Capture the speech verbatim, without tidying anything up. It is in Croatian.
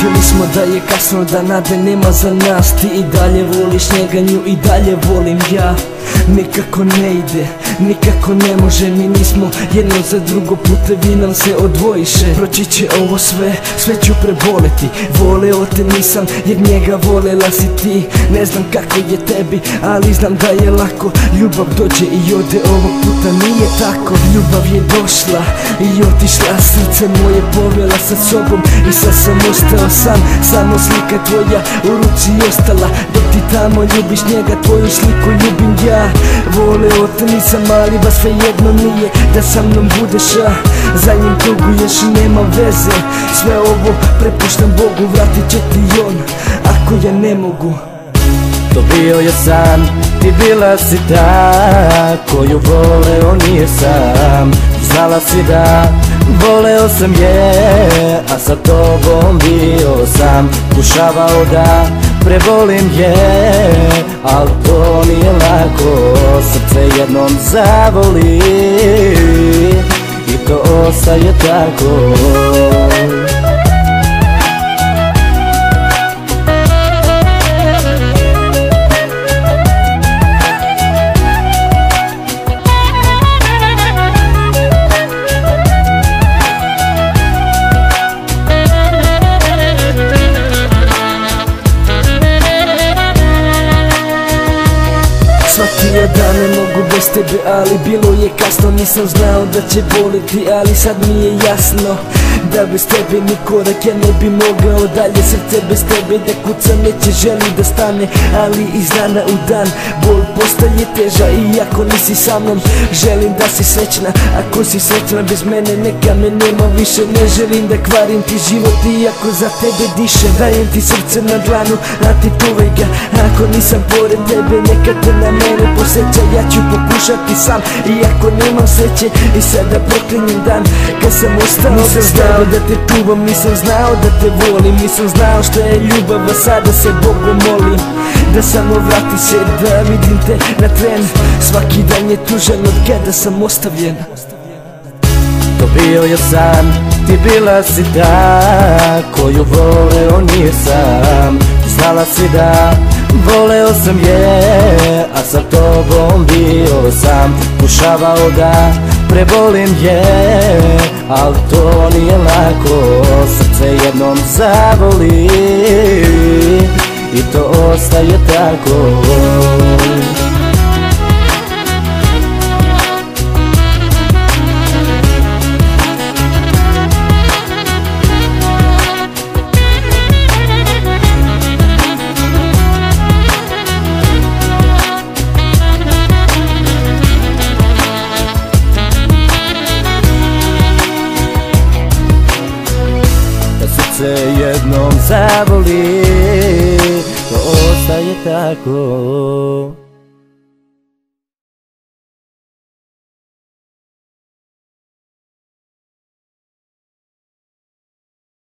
Shvatili smo da je kasno, da nade nema za nas. Ti i dalje voliš njega, nju i dalje volim ja. Nikako ne ide, nikako ne može, mi nismo jedno za drugo, putevi nam se odvojiše. Proći će ovo sve, sve ću preboleti. Voleo te nisam jer njega volela si ti. Ne znam kako je tebi, ali znam da je lako. Ljubav dođe i ode, ovog puta nije tako. Ljubav je došla i otišla, srce moje povela sa sobom i sad sam ostao sam. Samo slika tvoja u ruci ostala, dok ti tamo ljubiš njega, tvoju sliku ljubim ja. Voleo te nisam, ali ba svejedno nije da sa mnom budeš, a za njim tuguješ i nema veze. Sve ovo prepuštam Bogu, vratit će ti on ako ja ne mogu. To bio je san, ti bila si ta koju voleo nije sam. Znala si da voleo sam je, a sa tobom bio sam. Kušavao da prevolim je, al to nije lako. Srce jednom zavoli i to ostaje tako. Shvatio da ne mogu bez tebe, ali bilo je kasno. Nisam znao da će voliti, ali sad mi je jasno da bez tebe ni korak ja ne bi mogao dalje. Srce bez tebe da kuca neće, želi da stane, ali iz dana u dan bol postaje teža. Iako nisi sa mnom, želim da si srećna. Ako si srećna bez mene, neka me nema više. Ne želim da kvarim ti život, iako za tebe diše. Dajem ti srce na dlanu, a ti čuvaj ga. Ako nisam pored tebe, neka te na mene posjeća. Ja ću pokušati sam, iako nemam sreće. I sada proklinjem dan kad sam ostao. Nisam znao da te čuvam, nisam znao da te volim. Nisam znao što je ljubav, a sada se Bogu molim da samo vrati se, da vidim te na tren. Svaki dan je tužan od kada sam ostavljen. To bio je san, ti bila si ta koju voleo nije sam. Znala si da voleo sam je, a sa tobom bio sam. Kušavao da prevolim je, al to nije lako. Srce jednom zavoli i to ostaje tako. Se jednom zavoli, to ostaje tako.